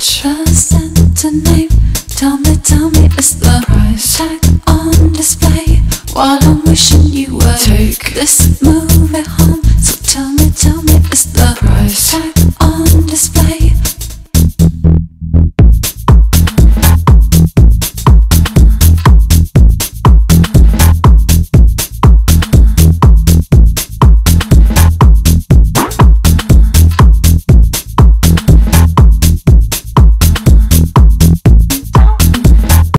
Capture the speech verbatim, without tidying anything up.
Trust and to name. Tell me, tell me, is the price tag on display? While I'm wishing you would take this